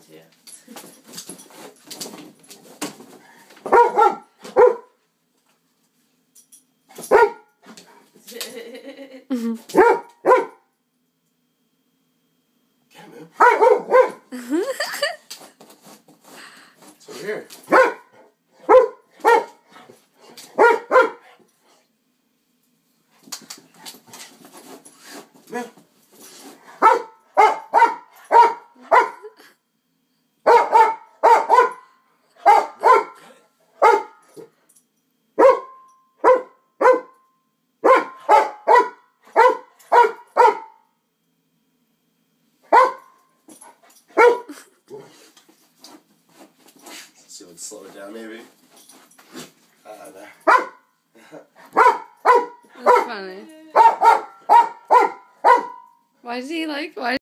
to. Can't move. It's over here. Come here. See if we can slow it down, maybe. There. That's funny. Why does he like? Why?